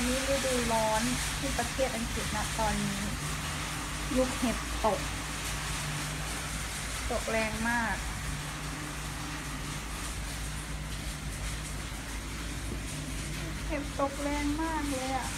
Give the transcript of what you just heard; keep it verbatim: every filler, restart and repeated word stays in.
นนี้ฤดูร้อนที่ประเทศอังกฤษนะตอนนี้ลูกเห็บตกตกแรงมากเห็บตกแรงมากเลยอ่ะ